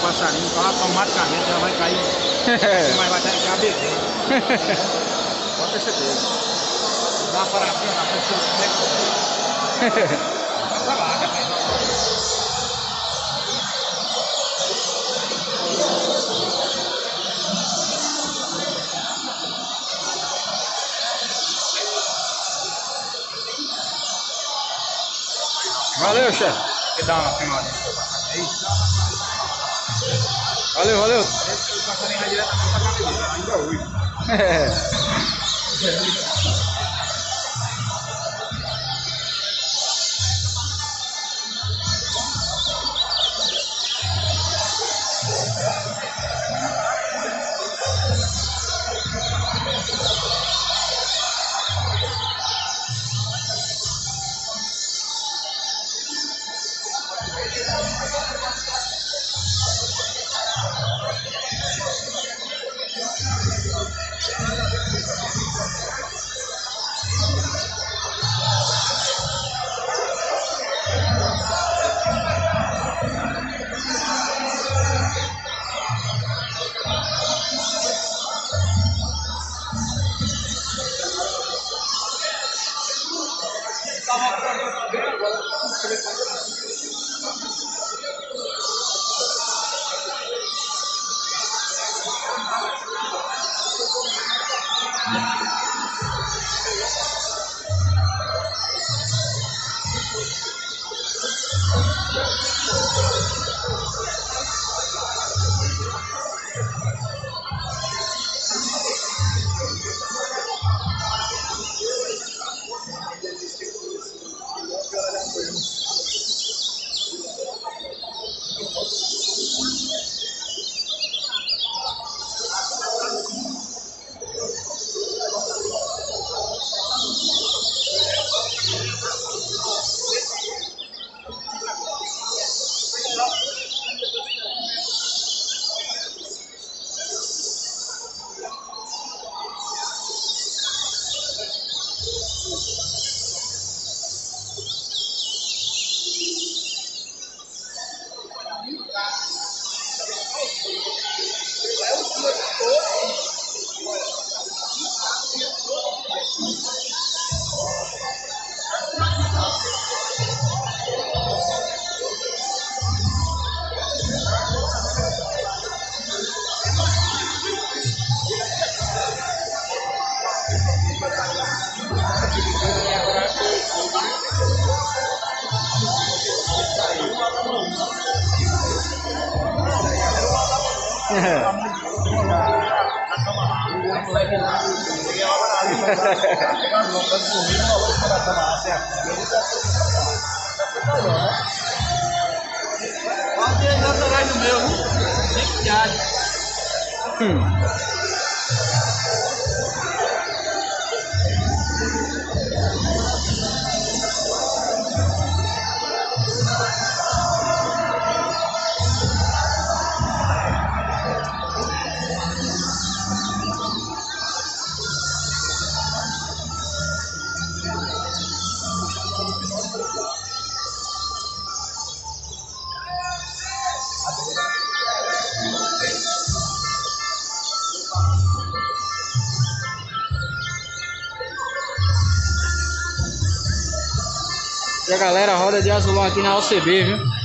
passarinho, então automaticamente ela vai cair. Mas vai ter que beber. Pode ter certeza. Dá uma paradinha na frente do boneco. Vai pra lá, rapaz. Valeu, chefe. Quer dar uma filmadinha aí? Valeu, valeu. O passarinho vai diretamente pra cabeça, ainda hoje. Pode ir andando atrás do meu, sem viagem. E a galera roda de azulão aqui na OCB, viu?